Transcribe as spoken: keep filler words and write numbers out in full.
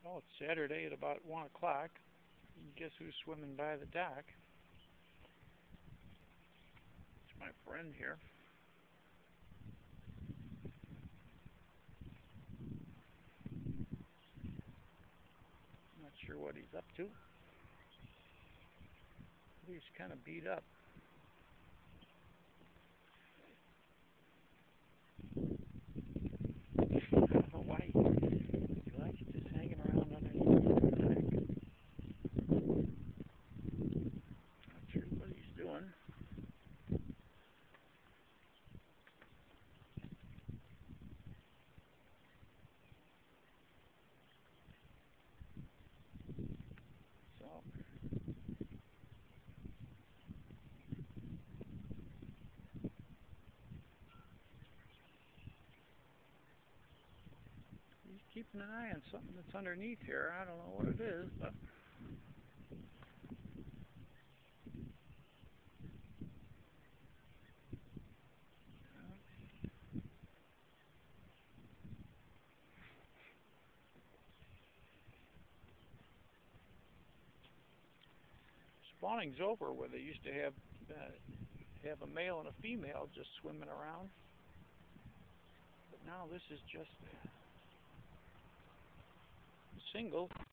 Well, it's Saturday at about one o'clock. Guess who's swimming by the dock? It's my friend here. Not sure what he's up to. He's kind of beat up. I don't know why he likes just hanging around underneath the deck. Not sure what he's doing. So he's keeping an eye on something that's underneath here. I don't know what it is, but spawning's over where they used to have uh, have a male and a female just swimming around. But now this is just single.